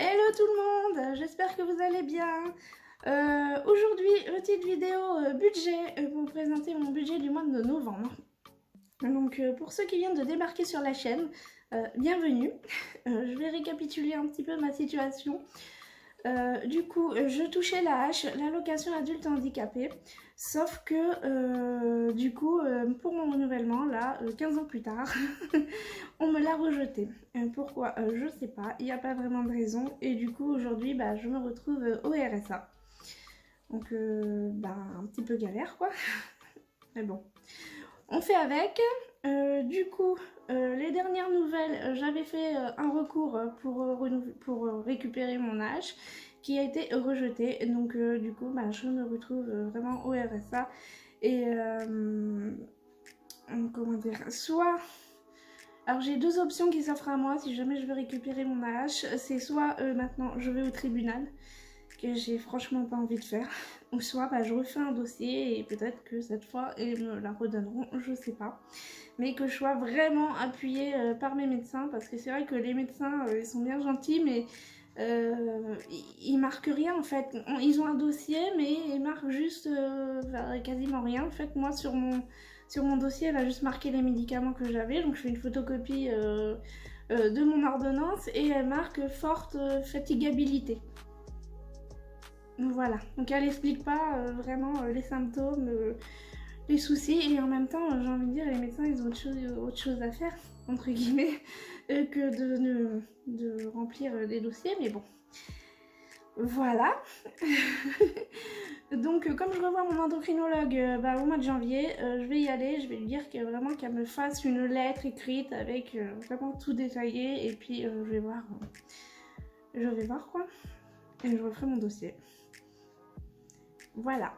Hello tout le monde, j'espère que vous allez bien. Aujourd'hui, petite vidéo budget pour vous présenter mon budget du mois de novembre. Donc pour ceux qui viennent de débarquer sur la chaîne, bienvenue. Je vais récapituler un petit peu ma situation. Du coup, je touchais l'AH, l'allocation adulte handicapé, sauf que du coup, pour mon renouvellement, là, 15 ans plus tard, on me l'a rejeté. Pourquoi je sais pas, il n'y a pas vraiment de raison, et du coup, aujourd'hui, bah, je me retrouve au RSA. Donc, un petit peu galère, quoi. Mais bon, on fait avec. Du coup, les dernières nouvelles, j'avais fait un recours pour récupérer mon âge qui a été rejeté. Donc du coup, je me retrouve vraiment au RSA. Et comment dire, soit... Alors j'ai deux options qui s'offrent à moi si jamais je veux récupérer mon AH. C'est soit maintenant je vais au tribunal, que j'ai franchement pas envie de faire, ou soit je refais un dossier et peut-être que cette fois ils me la redonneront, je sais pas. Mais que je sois vraiment appuyée par mes médecins, parce que c'est vrai que les médecins ils sont bien gentils, mais ils marquent rien en fait. Ils ont un dossier, mais ils marquent juste quasiment rien. En fait, moi sur mon dossier, elle a juste marqué les médicaments que j'avais, donc je fais une photocopie de mon ordonnance et elle marque forte fatigabilité. Voilà, donc elle n'explique pas vraiment les symptômes, les soucis, et en même temps, j'ai envie de dire, les médecins, ils ont autre chose à faire, entre guillemets, que de remplir des dossiers, mais bon. Voilà. Donc, comme je revois mon endocrinologue au mois de janvier, je vais y aller, je vais lui dire vraiment qu'elle me fasse une lettre écrite avec vraiment tout détaillé, et puis je vais voir quoi, et je referai mon dossier. Voilà.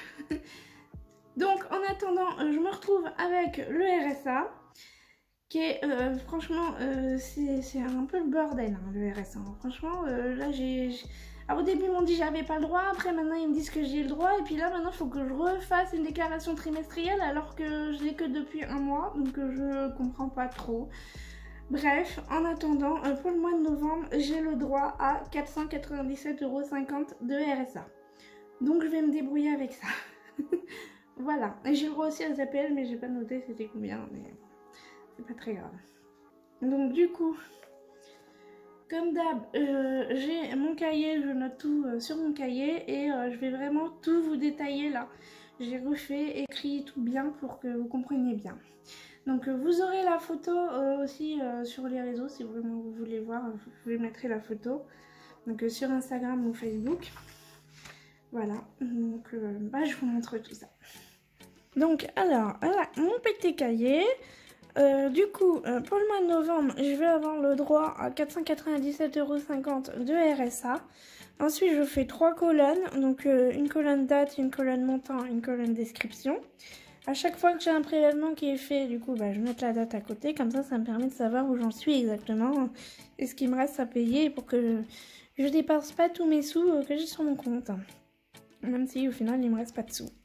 Donc en attendant, je me retrouve avec le RSA, qui est franchement, c'est un peu le bordel, hein, le RSA. Franchement, là alors, au début ils m'ont dit j'avais pas le droit, après maintenant ils me disent que j'ai le droit, et puis là maintenant il faut que je refasse une déclaration trimestrielle alors que je l'ai que depuis un mois, donc je comprends pas trop. Bref, en attendant, pour le mois de novembre, j'ai le droit à 497,50 € de RSA. Donc je vais me débrouiller avec ça. Voilà, et j'ai le droit aussi à APL, mais j'ai pas noté c'était combien, mais c'est pas très grave. Donc du coup, comme d'hab, j'ai mon cahier, je note tout sur mon cahier, et je vais vraiment tout vous détailler là. J'ai refait, écrit tout bien pour que vous compreniez bien. Donc vous aurez la photo aussi sur les réseaux, si vraiment vous voulez voir, je vous mettrai la photo. Donc sur Instagram ou Facebook. Voilà, donc je vous montre tout ça. Donc alors, voilà mon petit cahier. Du coup, pour le mois de novembre, je vais avoir le droit à 497,50 € de RSA. Ensuite, je fais 3 colonnes, donc une colonne date, une colonne montant, une colonne description. À chaque fois que j'ai un prélèvement qui est fait, du coup, je mets la date à côté, comme ça me permet de savoir où j'en suis exactement et ce qu'il me reste à payer pour que je dépense pas tous mes sous que j'ai sur mon compte. Même si au final il me reste pas de sous.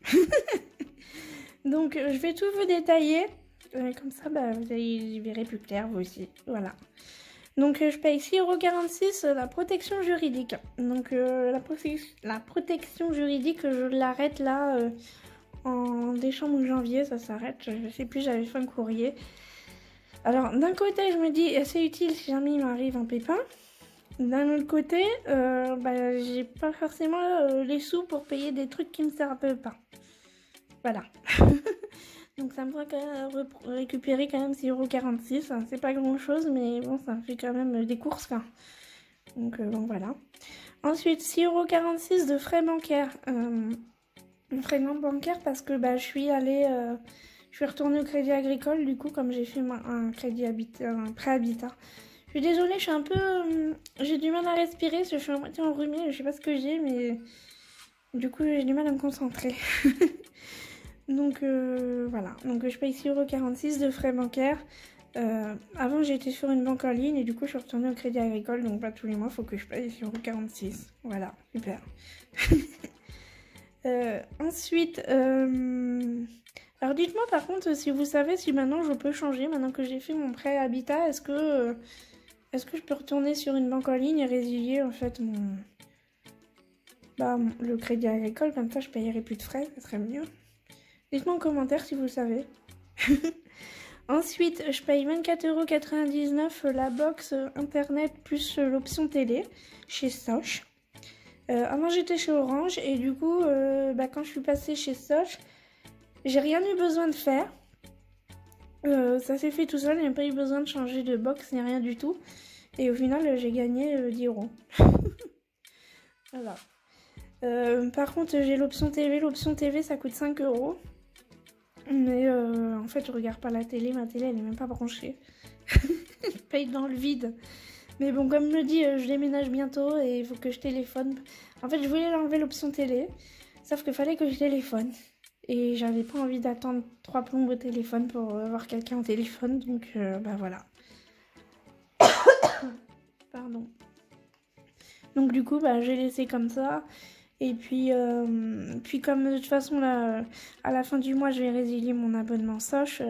Donc je vais tout vous détailler. Comme ça vous y verrez plus clair vous aussi. Voilà. Donc je paye 6,46 € la protection juridique. Donc la protection juridique, je l'arrête là en décembre ou janvier, ça s'arrête. Je sais plus, j'avais fait un courrier. Alors d'un côté je me dis c'est utile si jamais il m'arrive un pépin. D'un autre côté, j'ai pas forcément les sous pour payer des trucs qui me servent pas. Voilà. Donc ça me fera quand même récupérer quand même 6,46 €. C'est pas grand chose, mais bon, ça me fait quand même des courses, quoi. Donc bon, voilà. Ensuite, 6,46 € de frais bancaires. Frais non bancaires parce que je suis retournée au Crédit Agricole, du coup, comme j'ai fait un prêt habitat. Je suis désolée, je suis un peu... j'ai du mal à respirer, je suis à moitié enrhumée, je sais pas ce que j'ai, mais... Du coup, j'ai du mal à me concentrer. Donc, voilà. Donc, je paye 6,46 € de frais bancaires. Avant, j'étais sur une banque en ligne et du coup, je suis retournée au Crédit Agricole. Donc, tous les mois, il faut que je paye 6,46 €. Voilà, super. Ensuite... Alors dites-moi par contre si vous savez si maintenant je peux changer, maintenant que j'ai fait mon prêt habitat, est-ce que Est-ce que je peux retourner sur une banque en ligne et résilier en fait le crédit agricole, comme ça je payerai plus de frais, ça serait mieux. Dites-moi en commentaire si vous le savez. Ensuite, je paye 24,99 € la box internet plus l'option télé chez Sosh. Avant j'étais chez Orange et du coup, quand je suis passée chez Sosh, j'ai rien eu besoin de faire. Ça s'est fait tout seul, il n'y a pas eu besoin de changer de box ni rien du tout. Et au final, j'ai gagné 10 €. Voilà. Par contre, j'ai l'option TV. L'option TV, ça coûte 5 €. Mais en fait, je regarde pas la télé. Ma télé, elle est même pas branchée. Je paye dans le vide. Mais bon, comme me dit, je déménage bientôt et il faut que je téléphone. En fait, je voulais enlever l'option télé. Sauf qu'il fallait que je téléphone. Et j'avais pas envie d'attendre 3 plombs au téléphone pour avoir quelqu'un au téléphone. Donc, voilà. Pardon. Donc du coup, j'ai laissé comme ça. Et puis comme de toute façon, là, à la fin du mois, je vais résilier mon abonnement Sosh.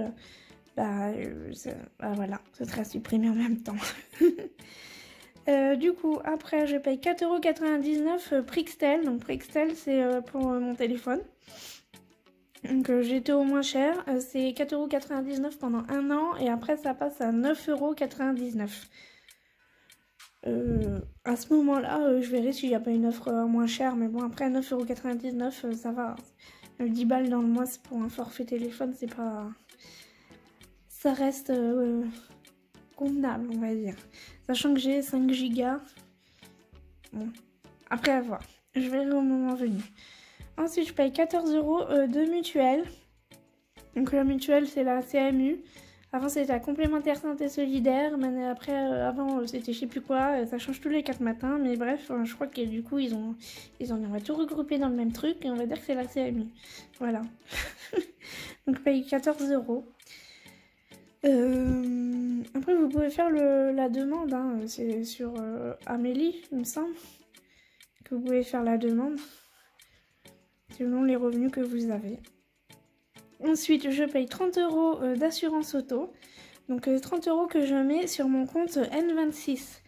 Voilà, ce sera supprimé en même temps. Du coup, après, je paye 4,99 € Prixtel. Donc Prixtel, c'est pour mon téléphone. Donc j'étais au moins cher. C'est 4,99 € pendant un an. Et après, ça passe à 9,99 €. À ce moment-là, je verrai s'il n'y a pas une offre moins chère. Mais bon, après 9,99 €, ça va. 10 balles dans le mois, c'est pour un forfait téléphone, c'est pas... Ça reste convenable, on va dire. Sachant que j'ai 5 gigas. Bon, après à voir. Je verrai au moment venu. Ensuite, je paye 14 € de mutuelle. Donc la mutuelle, c'est la CMU. Avant, c'était la complémentaire santé solidaire. Mais après, avant, c'était je sais plus quoi. Ça change tous les 4 matins. Mais bref, je crois que du coup, ils ont tout regroupé dans le même truc. Et on va dire que c'est la CMU. Voilà. Donc, je paye 14 €. Après, vous pouvez faire la demande. Hein. C'est sur Amélie, il me semble. Que vous pouvez faire la demande. Selon les revenus que vous avez. Ensuite, je paye 30 € d'assurance auto. Donc 30 € que je mets sur mon compte N26.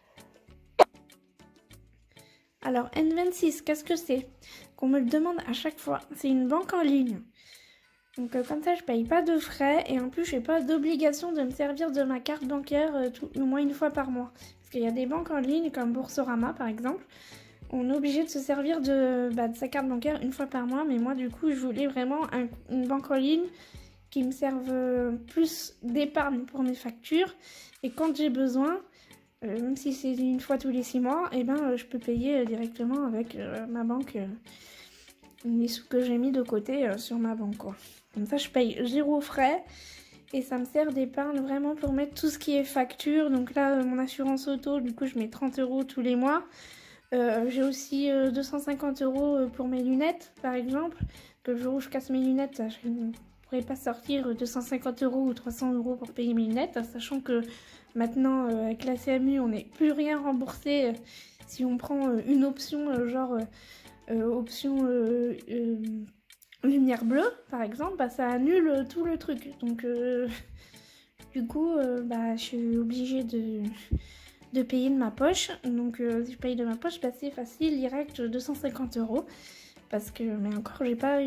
Alors N26, qu'est-ce que c'est? Qu'on me le demande à chaque fois. C'est une banque en ligne. Donc comme ça, je paye pas de frais. Et en plus, je n'ai pas d'obligation de me servir de ma carte bancaire au moins une fois par mois. Parce qu'il y a des banques en ligne comme Boursorama par exemple. On est obligé de se servir de sa carte bancaire une fois par mois. Mais moi, du coup, je voulais vraiment une banque en ligne qui me serve plus d'épargne pour mes factures. Et quand j'ai besoin, même si c'est une fois tous les 6 mois, je peux payer directement avec ma banque les sous que j'ai mis de côté sur ma banque, quoi. Comme ça, je paye 0 frais. Et ça me sert d'épargne vraiment pour mettre tout ce qui est facture. Donc là, mon assurance auto, du coup, je mets 30 € tous les mois. J'ai aussi 250 € pour mes lunettes, par exemple. Que le jour où je casse mes lunettes, je ne pourrais pas sortir 250 € ou 300 € pour payer mes lunettes. Sachant que maintenant, avec la CMU, on n'est plus rien remboursé si on prend une option, option lumière bleue, par exemple. Ça annule tout le truc. Donc, du coup, je suis obligée de payer de ma poche. Donc si je paye de ma poche, c'est facile, direct 250 €. Parce que, mais encore, j'ai pas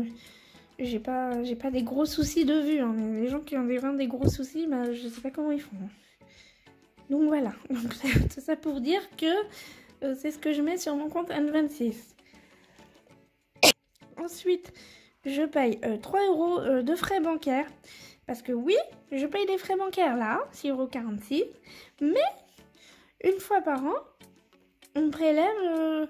des gros soucis de vue. Hein. Mais les gens qui ont vraiment des gros soucis, je sais pas comment ils font. Donc voilà. Donc c'est ça pour dire que c'est ce que je mets sur mon compte N26. Ensuite, je paye 3 € de frais bancaires. Parce que oui, je paye des frais bancaires là, 6,46 €. Mais une fois par an, on me prélève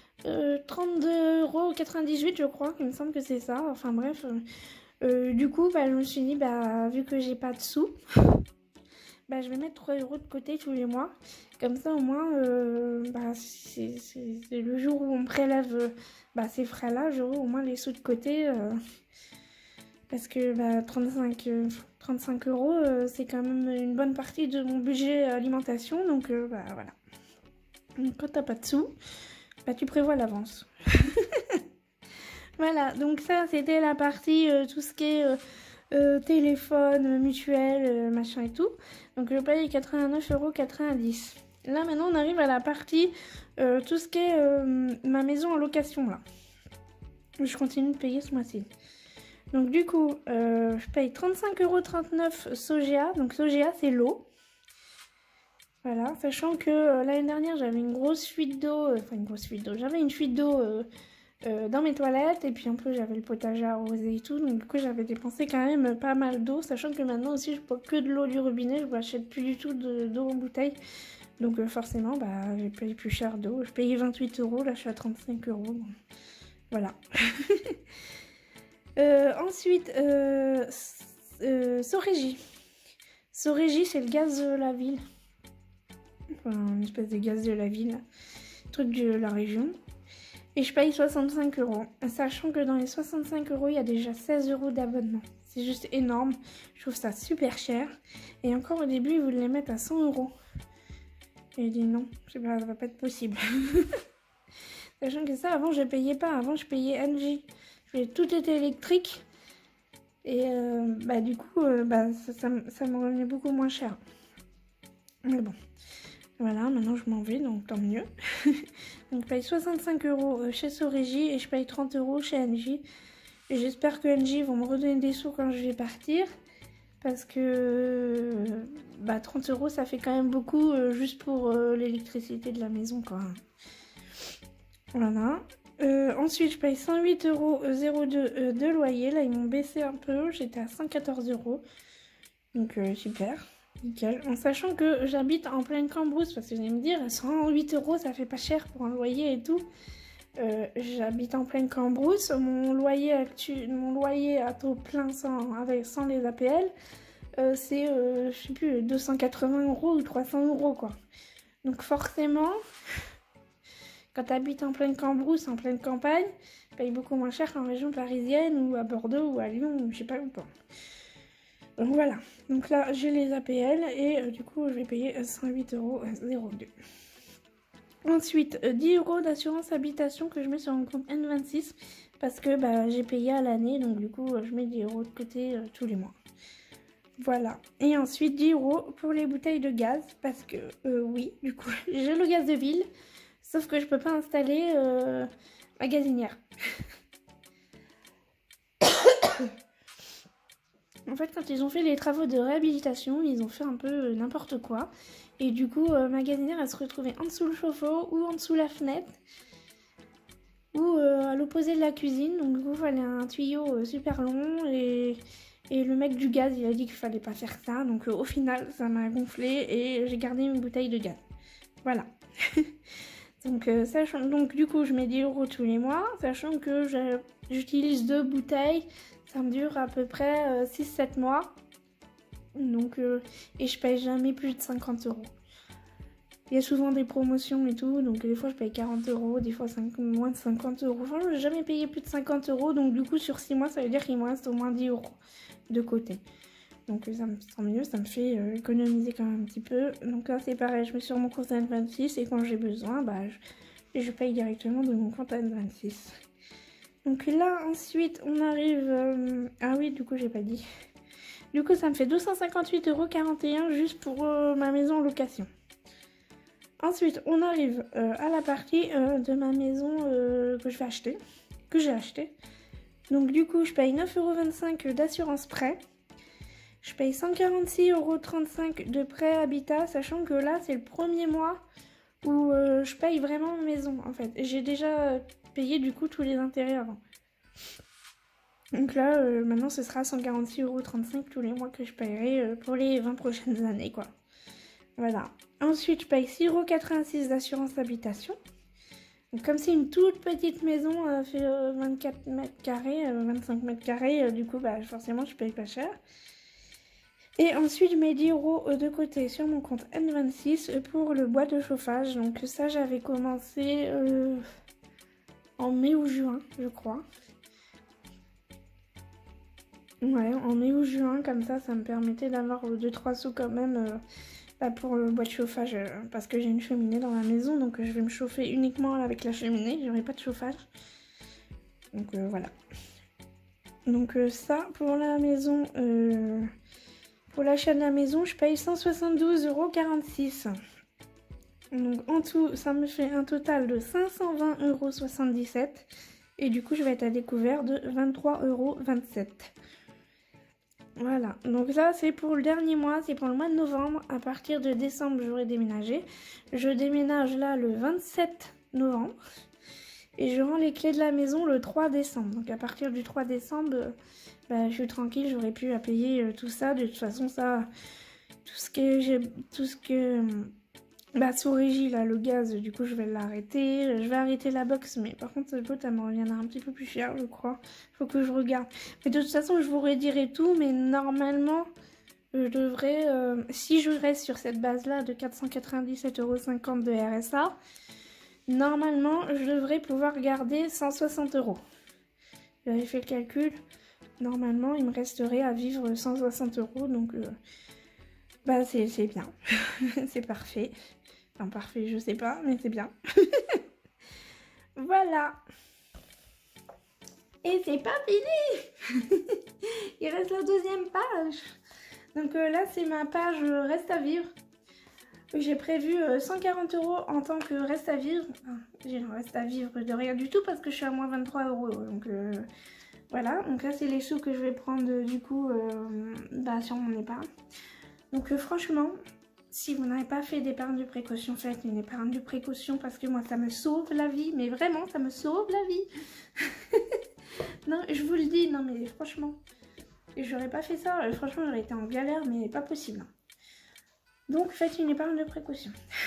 32,98 €, je crois. Il me semble que c'est ça. Enfin bref. Du coup, je me suis dit, vu que j'ai pas de sous, je vais mettre 3 € de côté tous les mois. Comme ça, au moins, c'est le jour où on me prélève ces frais-là, j'aurai au moins les sous de côté. Parce que 35 €, c'est quand même une bonne partie de mon budget alimentation. Donc voilà. Donc, quand t'as pas de sous, tu prévois l'avance. Voilà, donc ça c'était la partie tout ce qui est téléphone, mutuelle, machin et tout. Donc je paye 89,90 €. Là maintenant on arrive à la partie tout ce qui est ma maison en location là. Je continue de payer ce mois-ci. Donc du coup je paye 35,39 € Sogea. Donc Sogea c'est l'eau. Voilà, sachant que l'année dernière j'avais une grosse fuite d'eau, j'avais une fuite d'eau dans mes toilettes, et puis en plus j'avais le potager arrosé et tout, donc du coup j'avais dépensé quand même pas mal d'eau, sachant que maintenant aussi je bois que de l'eau du robinet, je n'achète plus du tout d'eau en bouteille, donc forcément bah j'ai payé plus cher d'eau, je payais 28 €, là je suis à 35 €, donc voilà. Ensuite, Sorégie. Sorégie c'est le gaz de la ville. Enfin, une espèce de gaz de la ville, truc de la région. Et je paye 65 €. Sachant que dans les 65 €, il y a déjà 16 € d'abonnement. C'est juste énorme. Je trouve ça super cher. Et encore au début, ils voulaient les mettre à 100 €. Et j'ai dit non, je sais pas, ça va pas être possible. Sachant que ça, avant, je payais pas. Avant, je payais Engie. Tout était électrique. Et bah, du coup, ça me revenait beaucoup moins cher. Mais bon. Voilà, maintenant je m'en vais, donc tant mieux. Donc je paye 65 € chez Sorégie et je paye 30 € chez Engie. Et j'espère que Engie vont me redonner des sous quand je vais partir. Parce que 30 € ça fait quand même beaucoup juste pour l'électricité de la maison quoi. Voilà. Ensuite je paye 108,02 € de loyer. Là ils m'ont baissé un peu, j'étais à 114 €. Donc super. Nickel. En sachant que j'habite en pleine Cambrousse, parce que vous allez me dire, 108 € ça fait pas cher pour un loyer et tout. J'habite en pleine Cambrousse, mon loyer à taux plein sans les APL, c'est, je sais plus, 280 € ou 300 € quoi. Donc forcément, quand tu habites en pleine Cambrousse, en pleine campagne, tu payes beaucoup moins cher qu'en région parisienne ou à Bordeaux ou à Lyon ou je sais pas où pas. Donc voilà, donc là j'ai les APL et du coup je vais payer 108,02 €. Ensuite 10 € d'assurance habitation que je mets sur mon compte N26 parce que j'ai payé à l'année, donc du coup je mets 10 € de côté tous les mois. Voilà, et ensuite 10 € pour les bouteilles de gaz parce que oui, du coup j'ai le gaz de ville, sauf que je peux pas installer ma gazinière. En fait, quand ils ont fait les travaux de réhabilitation, ils ont fait un peu n'importe quoi. Et du coup, ma gazinière, elle se retrouvait en dessous le chauffe-eau ou en dessous la fenêtre. Ou à l'opposé de la cuisine. Donc du coup, il fallait un tuyau super long. Et le mec du gaz, il a dit qu'il fallait pas faire ça. Donc au final, ça m'a gonflé et j'ai gardé une bouteille de gaz. Voilà. Donc du coup, je mets 10 € tous les mois. Sachant que j'utilise 2 bouteilles. Ça me dure à peu près 6-7 mois. Donc, et je paye jamais plus de 50 €. Il y a souvent des promotions et tout. Donc des fois je paye 40 €, des fois moins de 50 €. Enfin, je n'ai jamais payé plus de 50 €. Donc du coup sur 6 mois ça veut dire qu'il me reste au moins 10 € de côté. Donc ça me sent mieux, ça me fait économiser quand même un petit peu. Donc là c'est pareil, je mets sur mon compte N26 et quand j'ai besoin, je paye directement de mon compte N26. Donc là, ensuite, on arrive... Ah oui, du coup, j'ai pas dit. Du coup, ça me fait 258,41 € juste pour ma maison en location. Ensuite, on arrive à la partie de ma maison que je vais acheter. Que j'ai acheté. Donc du coup, je paye 9,25 € d'assurance prêt. Je paye 146,35 € de prêt habitat, sachant que là, c'est le premier mois où je paye vraiment ma maison, en fait. J'ai déjà... payer du coup tous les intérêts avant. Donc là, maintenant ce sera 146,35 € tous les mois que je paierai pour les 20 prochaines années quoi. Voilà. Ensuite, je paye 6,86 € d'assurance habitation. Donc comme c'est une toute petite maison, fait 24 mètres carrés, 25 mètres carrés, du coup forcément je paye pas cher. Et ensuite, je mets 10 € de côté sur mon compte N26 pour le bois de chauffage. Donc ça, j'avais commencé... en mai ou juin, je crois. Ouais, en mai ou juin, comme ça me permettait d'avoir 2-3 sous quand même pour le bois de chauffage. Parce que j'ai une cheminée dans la maison, donc je vais me chauffer uniquement avec la cheminée. J'aurai pas de chauffage. Donc voilà. Donc ça, pour la maison, pour l'achat de la maison, je paye 172,46 €. Donc en tout, ça me fait un total de 520,77 €. Et du coup, je vais être à découvert de 23,27 €. Voilà, donc ça c'est pour le dernier mois, c'est pour le mois de novembre. À partir de décembre, j'aurai déménagé. Je déménage là le 27 novembre. Et je rends les clés de la maison le 3 décembre. Donc à partir du 3 décembre, je suis tranquille, j'aurai plus à payer tout ça. De toute façon, ça, tout ce que sous régie là, le gaz, du coup je vais l'arrêter. Je vais arrêter la box, mais par contre le pot, elle me reviendra un petit peu plus cher, je crois. Faut que je regarde. Mais de toute façon, je vous redirai tout, mais normalement, je devrais, si je reste sur cette base là de 497,50 € de RSA, normalement, je devrais pouvoir garder 160 €. J'avais fait le calcul. Normalement, il me resterait à vivre 160 €. Donc, c'est bien. C'est parfait. Enfin, parfait, je sais pas, mais c'est bien. Voilà. Et c'est pas fini. Il reste la deuxième page. Donc là, c'est ma page reste à vivre. J'ai prévu 140 € en tant que reste à vivre. J'ai un reste à vivre de rien du tout parce que je suis à moins 23 €. Donc voilà, donc là c'est les sous que je vais prendre du coup sur mon épargne. Donc franchement, si vous n'avez pas fait d'épargne de précaution, faites une épargne de précaution parce que moi ça me sauve la vie. Mais vraiment, ça me sauve la vie. Non, je vous le dis, non mais franchement, j'aurais pas fait ça. Franchement, j'aurais été en galère, mais pas possible. Donc faites une épargne de précaution.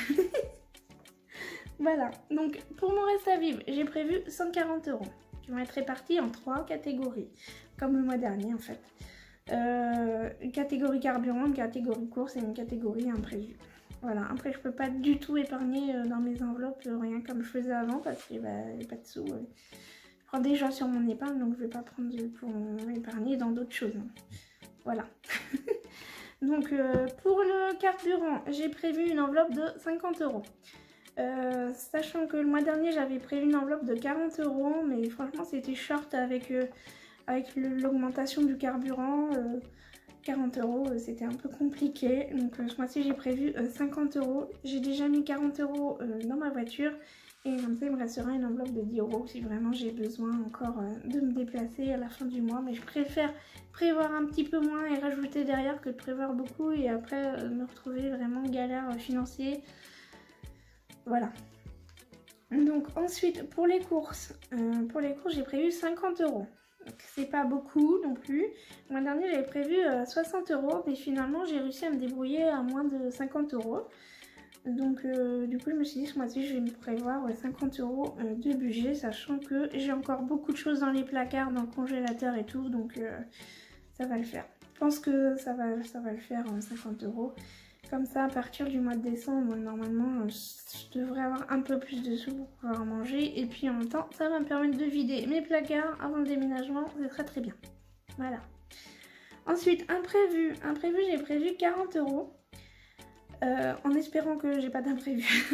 Voilà, donc pour mon reste à vivre, j'ai prévu 140 € qui vont être répartis en 3 catégories, comme le mois dernier en fait. Une catégorie carburant, une catégorie course et une catégorie imprévu. Voilà, après je peux pas du tout épargner dans mes enveloppes, rien comme je faisais avant parce qu'il n'y a pas de sous. Je prends déjà sur mon épargne, donc je vais pas prendre pour épargner dans d'autres choses. Voilà. Donc pour le carburant, j'ai prévu une enveloppe de 50 €. Sachant que le mois dernier j'avais prévu une enveloppe de 40 €, mais franchement c'était short avec l'augmentation du carburant. 40 € c'était un peu compliqué, donc ce mois-ci j'ai prévu 50 €. J'ai déjà mis 40 € dans ma voiture et comme ça il me restera une enveloppe de 10 € si vraiment j'ai besoin encore de me déplacer à la fin du mois. Mais je préfère prévoir un petit peu moins et rajouter derrière que de prévoir beaucoup et après me retrouver vraiment galère financière. Voilà. Donc ensuite pour les courses j'ai prévu 50 €. C'est pas beaucoup non plus. Le mois dernier j'avais prévu 60 €, mais finalement j'ai réussi à me débrouiller à moins de 50 €. Donc du coup je me suis dit ce mois-ci je vais me prévoir 50 € de budget, sachant que j'ai encore beaucoup de choses dans les placards, dans le congélateur et tout, donc ça va le faire. Je pense que ça va le faire 50 €. Comme ça, à partir du mois de décembre, normalement, je devrais avoir un peu plus de sous pour pouvoir manger. Et puis en même temps, ça va me permettre de vider mes placards avant le déménagement. C'est très très bien. Voilà. Ensuite, imprévu. Imprévu, j'ai prévu 40 €. En espérant que j'ai pas d'imprévu.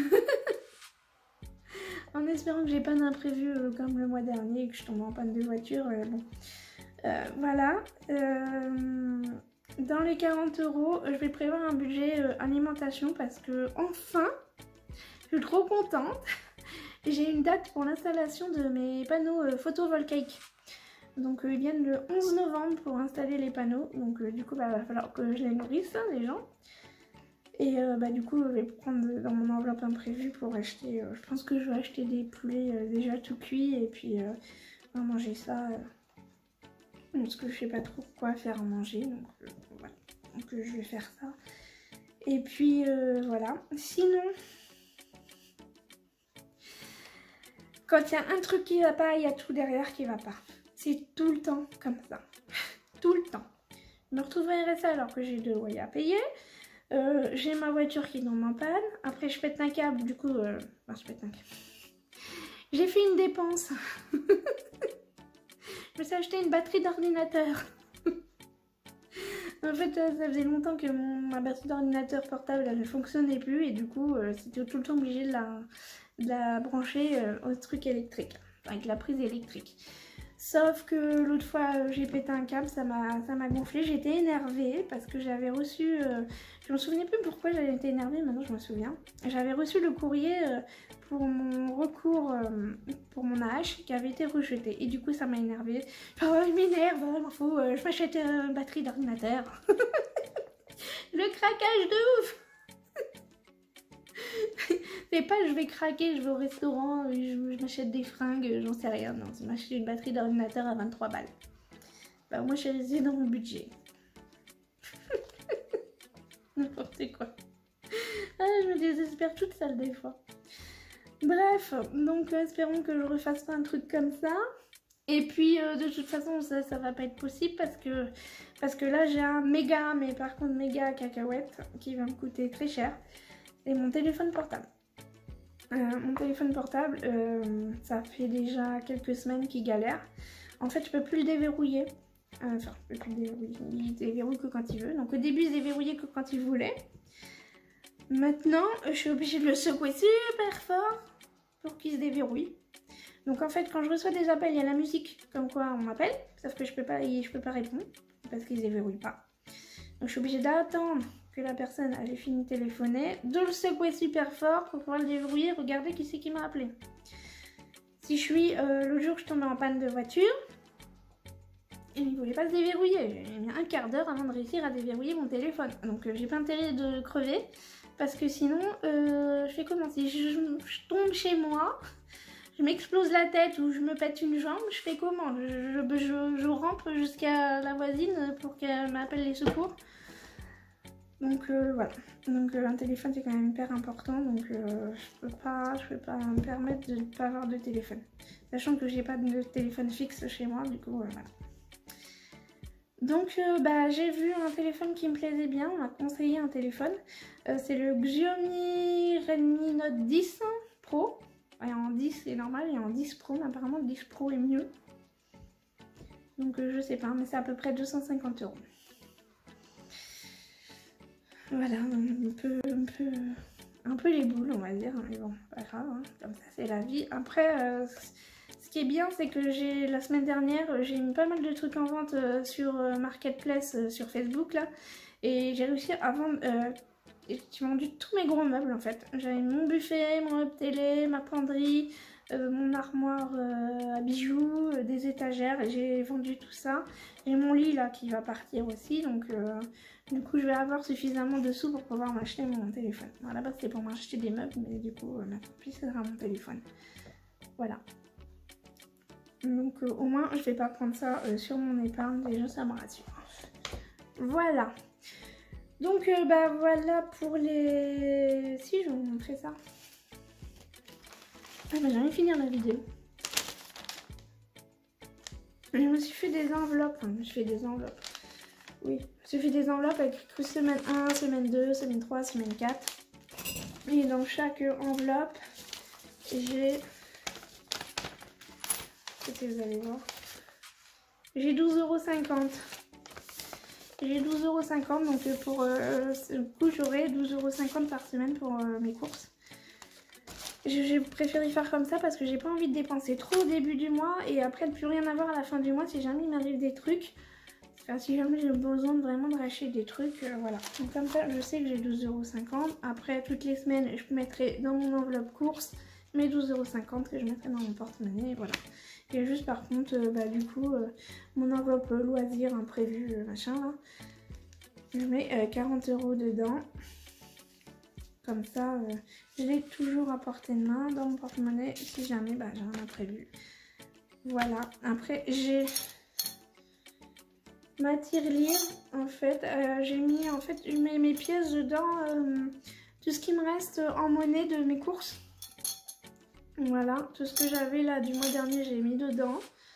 En espérant que j'ai pas d'imprévu comme le mois dernier et que je tombe en panne de voiture. Bon. Voilà. Dans les 40 €, je vais prévoir un budget alimentation parce que enfin, je suis trop contente. J'ai une date pour l'installation de mes panneaux photovoltaïques. Donc ils viennent le 11 novembre pour installer les panneaux. Donc du coup, il va falloir que je les nourrisse, les gens. Et du coup, je vais prendre dans mon enveloppe imprévue pour acheter. Je pense que je vais acheter des poulets déjà tout cuits et puis on va manger ça. Parce que je sais pas trop quoi faire à manger, donc voilà. Donc je vais faire ça. Et puis voilà. Sinon, quand il y a un truc qui va pas, il y a tout derrière qui va pas. C'est tout le temps comme ça. Tout le temps. Je me retrouverai RSA alors que j'ai 2 loyers à payer. J'ai ma voiture qui tombe en panne. Après je pète un câble, du coup... je pète un câble. J'ai fait une dépense. Je me suis acheté une batterie d'ordinateur. En fait, ça faisait longtemps que ma batterie d'ordinateur portable elle ne fonctionnait plus et du coup, c'était tout le temps obligé de la brancher au truc électrique, avec la prise électrique. Sauf que l'autre fois j'ai pété un câble, ça m'a gonflé, j'étais énervée parce que j'avais reçu, je me souvenais plus pourquoi j'avais été énervée, maintenant je me souviens. J'avais reçu le courrier pour mon recours pour mon AH qui avait été rejeté et du coup ça m'a énervée. Oh, il m'énerve, il m'en faut, je m'achète une batterie d'ordinateur. Le craquage de ouf. C'est pas je vais craquer, je vais au restaurant, je m'achète des fringues, j'en sais rien. Non, c'est m'acheter une batterie d'ordinateur à 23 balles. Bah moi j'ai resté dans mon budget. N'importe quoi. Ah, je me désespère toute seule des fois. Bref, donc espérons que je refasse pas un truc comme ça. Et puis de toute façon ça va pas être possible parce que là j'ai un méga, mais par contre méga cacahuète qui va me coûter très cher. C'est mon téléphone portable. Mon téléphone portable, ça fait déjà quelques semaines qu'il galère. En fait, je peux plus le déverrouiller. Enfin, je peux plus le déverrouiller. Il déverrouille que quand il veut. Donc au début, il déverrouillait que quand il voulait. Maintenant, je suis obligée de le secouer super fort pour qu'il se déverrouille. Donc en fait, quand je reçois des appels, il y a la musique comme quoi on m'appelle. Sauf que je peux pas répondre parce qu'il se déverrouille pas. Donc je suis obligée d'attendre que la personne avait fini de téléphoner, de le secouer super fort pour pouvoir le déverrouiller, regarder qui c'est qui m'a appelé. Si je suis, l'autre jour je tombais en panne de voiture, et il ne voulait pas se déverrouiller. J'ai mis un quart d'heure avant de réussir à déverrouiller mon téléphone. Donc j'ai pas intérêt de crever, parce que sinon, je fais comment? Si je tombe chez moi, je m'explose la tête ou je me pète une jambe, je fais comment? Je rampe jusqu'à la voisine pour qu'elle m'appelle les secours. Donc voilà, donc un téléphone c'est quand même hyper important, donc je peux pas me permettre de ne pas avoir de téléphone. Sachant que j'ai pas de téléphone fixe chez moi, du coup voilà. Donc bah, j'ai vu un téléphone qui me plaisait bien, on m'a conseillé un téléphone. C'est le Xiaomi Redmi Note 10 Pro. Ouais, en 10 c'est normal, et en 10 Pro, mais apparemment le 10 Pro est mieux. Donc je sais pas, mais c'est à peu près 250 €. Voilà, un peu les boules on va dire, mais bon, pas grave, hein, comme ça c'est la vie. Après, ce qui est bien c'est que la semaine dernière, j'ai mis pas mal de trucs en vente sur Marketplace, sur Facebook là, et j'ai réussi à vendre, j'ai vendu tous mes gros meubles en fait. J'avais mon buffet, mon meuble télé, ma penderie, mon armoire à bijoux, des étagères, j'ai vendu tout ça. J'ai mon lit là qui va partir aussi, donc du coup je vais avoir suffisamment de sous pour pouvoir m'acheter mon téléphone. Alors, à la base c'était pour m'acheter des meubles, mais du coup maintenant plus ce sera mon téléphone. Voilà. Donc au moins je vais pas prendre ça sur mon épargne, déjà ça me rassure. Voilà. Donc bah voilà pour les... Si je vais vous montrer ça. Ah bah j'ai envie de finir la vidéo. Je me suis fait des enveloppes, enfin, je me suis fait des enveloppes. Oui, je me suis fait des enveloppes avec semaine 1, semaine 2, semaine 3, semaine 4. Et dans chaque enveloppe, j'ai... Qu'est-ce que vous allez voir? J'ai 12,50 €. J'ai 12,50 €, donc pour ce coup j'aurai 12,50 € par semaine pour mes courses. J'ai préféré faire comme ça parce que j'ai pas envie de dépenser trop au début du mois et après de plus rien avoir à la fin du mois si jamais il m'arrive des trucs. Enfin, si jamais j'ai besoin vraiment de racheter des trucs, voilà. Donc comme ça, je sais que j'ai 12,50 €. Après, toutes les semaines, je mettrai dans mon enveloppe course mes 12,50 € que je mettrai dans mon porte-monnaie, voilà. Et juste par contre, bah, du coup, mon enveloppe loisir imprévu, machin là, je mets 40 € dedans. Comme ça, je l'ai toujours à portée de main dans mon porte-monnaie si jamais bah, j'ai un imprévu. Voilà. Après, j'ai ma tirelire. En fait, j'ai mis en fait je mets mes pièces dedans, tout ce qui me reste en monnaie de mes courses. Voilà, tout ce que j'avais là du mois dernier, j'ai mis dedans.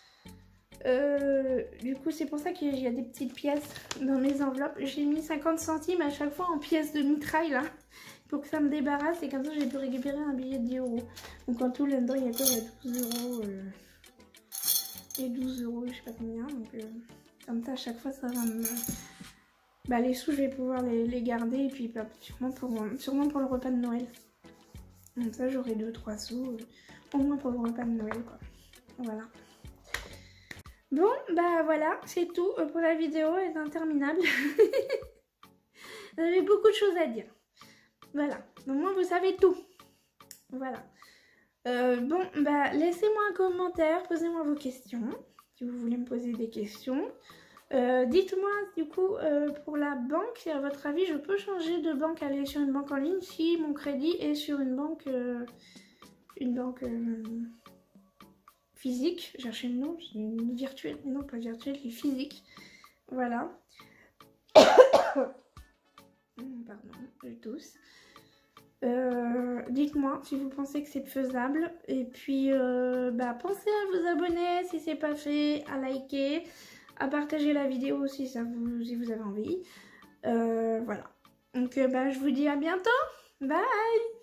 Du coup, c'est pour ça qu'il y a des petites pièces dans mes enveloppes. J'ai mis 50 centimes à chaque fois en pièces de mitraille là. Pour que ça me débarrasse et comme ça j'ai pu récupérer un billet de 10 €. Donc en tout là-dedans il y a quoi? Il y a 12 € et 12 €, je sais pas combien. Donc comme ça à chaque fois ça va me... Bah les sous je vais pouvoir les garder et puis bah, sûrement pour le repas de Noël. Donc ça j'aurai 2-3 sous au moins pour le repas de Noël quoi. Voilà. Bon, bah voilà, c'est tout pour la vidéo, elle est interminable. J'avais beaucoup de choses à dire. Voilà, au moins vous savez tout. Voilà. Bon, bah laissez-moi un commentaire, posez-moi vos questions, si vous voulez me poser des questions. Dites-moi du coup pour la banque, si à votre avis je peux changer de banque, aller sur une banque en ligne si mon crédit est sur une banque physique. J'ai cherché le nom, une virtuelle, non pas virtuelle, mais physique. Voilà. Pardon, je tousse. Dites-moi si vous pensez que c'est faisable. Et puis, bah, pensez à vous abonner si c'est pas fait, à liker, à partager la vidéo si vous avez envie. Voilà. Donc, bah, je vous dis à bientôt. Bye!